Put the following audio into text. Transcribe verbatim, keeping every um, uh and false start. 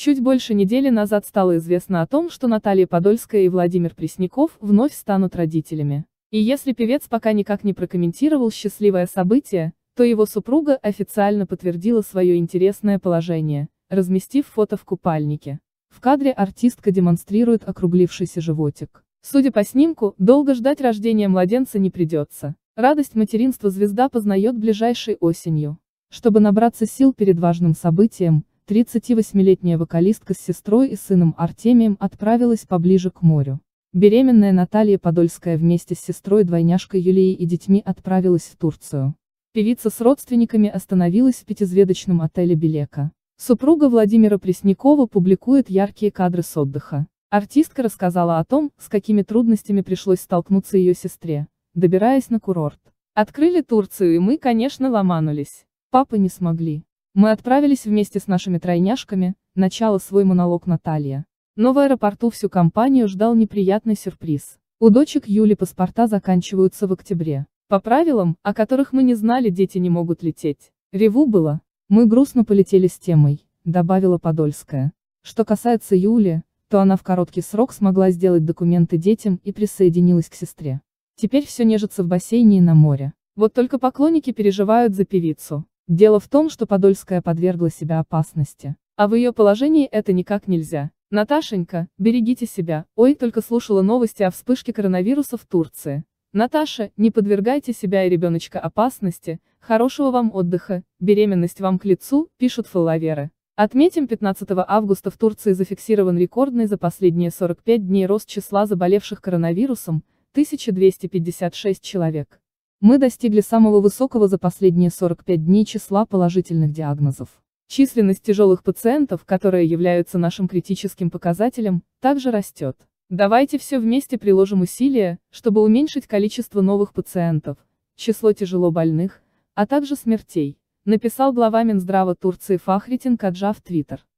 Чуть больше недели назад стало известно о том, что Наталья Подольская и Владимир Пресняков вновь станут родителями. И если певец пока никак не прокомментировал счастливое событие, то его супруга официально подтвердила свое интересное положение, разместив фото в купальнике. В кадре артистка демонстрирует округлившийся животик. Судя по снимку, долго ждать рождения младенца не придется. Радость материнства звезда познает ближайшей осенью. Чтобы набраться сил перед важным событием, тридцативосьмилетняя вокалистка с сестрой и сыном Артемием отправилась поближе к морю. Беременная Наталья Подольская вместе с сестрой-двойняшкой Юлией и детьми отправилась в Турцию. Певица с родственниками остановилась в пятизвездочном отеле Белека. Супруга Владимира Преснякова публикует яркие кадры с отдыха. Артистка рассказала о том, с какими трудностями пришлось столкнуться ее сестре, добираясь на курорт. «Открыли Турцию, и мы, конечно, ломанулись. Папы не смогли. Мы отправились вместе с нашими тройняшками», — начала свой монолог Наталья. Но в аэропорту всю компанию ждал неприятный сюрприз. У дочек Юли паспорта заканчиваются в октябре. По правилам, о которых мы не знали, дети не могут лететь. Реву было. Мы грустно полетели с темой, добавила Подольская. Что касается Юли, то она в короткий срок смогла сделать документы детям и присоединилась к сестре. Теперь все нежится в бассейне и на море. Вот только поклонники переживают за певицу. Дело в том, что Подольская подвергла себя опасности. А в ее положении это никак нельзя. Наташенька, берегите себя. Ой, только слушала новости о вспышке коронавируса в Турции. Наташа, не подвергайте себя и ребеночка опасности, хорошего вам отдыха, беременность вам к лицу, пишут фолловеры. Отметим, пятнадцатого августа в Турции зафиксирован рекордный за последние сорок пять дней рост числа заболевших коронавирусом, тысяча двести пятьдесят шесть человек. Мы достигли самого высокого за последние сорок пять дней числа положительных диагнозов. Численность тяжелых пациентов, которые являются нашим критическим показателем, также растет. Давайте все вместе приложим усилия, чтобы уменьшить количество новых пациентов, число тяжело больных, а также смертей, написал глава Минздрава Турции Фахритин Каджа в Твиттер.